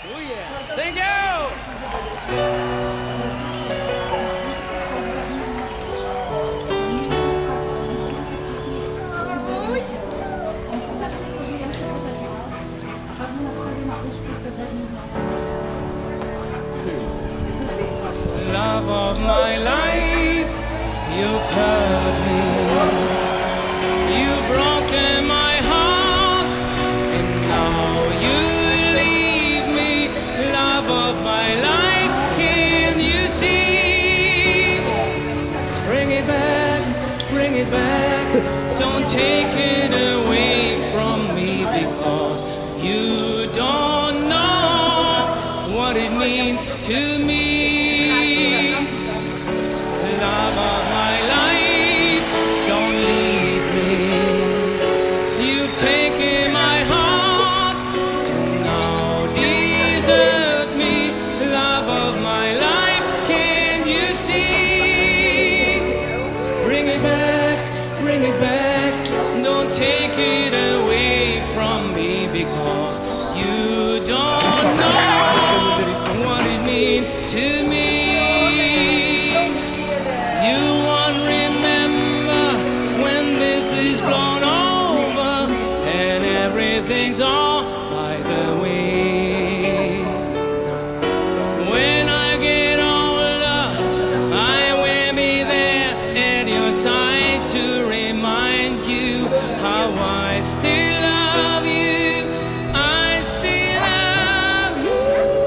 Oh yeah. Thank you. Love of my life, you've hurt me. You've broken my heart, and now you leave me. Love of my life, can you see? Bring it back, bring it back. Don't take it away from me, because you don't know what it means to me. Love of my life, don't leave me. You've taken my heart and now desert me. Love of my life, can't you see? Bring it back, bring it back. Don't take it away from me, because you don't know what it means to me. You won't remember when this is blown over and everything's all by the way. When I get older, I will be there at your side to remind you how I still love you. I still love you.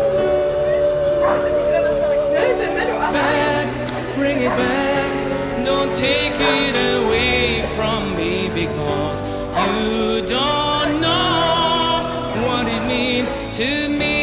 Back, bring it back. Don't take it away from me, because you don't know what it means to me.